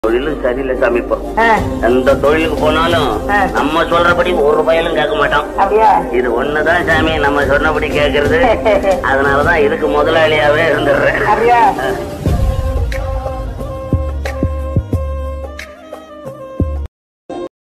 தொழிலும் சரியில்லை சாமி. இப்போ எந்த தொழிலுக்கு போனாலும் நம்ம சொல்றபடி ஒரு ரூபாயிலும் கேட்க மாட்டோம். இது ஒண்ணுதான் சாமி நம்ம சொன்னபடி கேக்குறது. அதனாலதான் இதுக்கு முதலாளியாவே இருந்துடுறேன்.